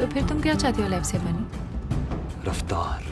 तो फिर तुम क्या चाहती हो लाइफ से बनी? रफ्तार।